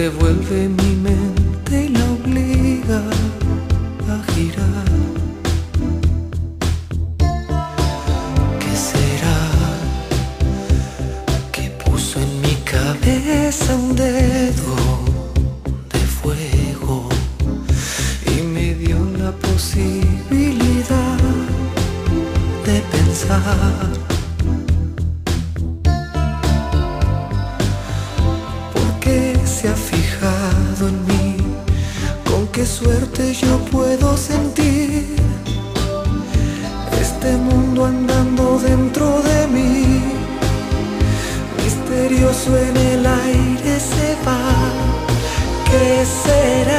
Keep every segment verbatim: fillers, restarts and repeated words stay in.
revuelve mi mente y la obliga a girar. ¿Qué será que puso en mi cabeza un dedo de fuego y me dio la posibilidad de pensar? Se ha fijado en mí, con qué suerte yo puedo sentir este mundo andando dentro de mí. Misterioso en el aire se va. ¿Qué será?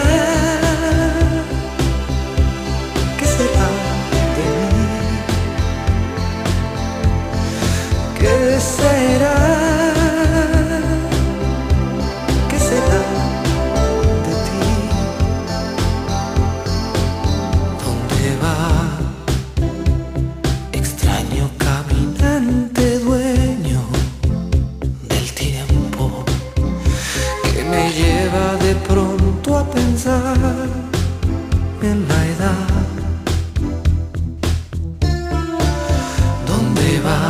¿Qué será de mí? ¿Qué será? De pronto a pensar en la edad. ¿Dónde va?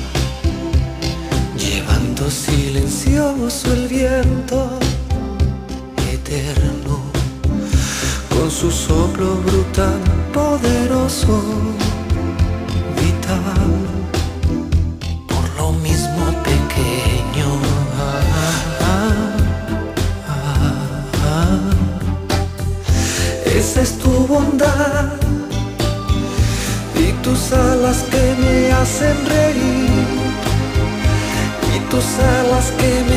Llevando silencioso el viento eterno, con su soplo brutal, poderoso, vital, por lo mismo pequeño. Esa es tu bondad y tus alas que me hacen reír, y tus alas que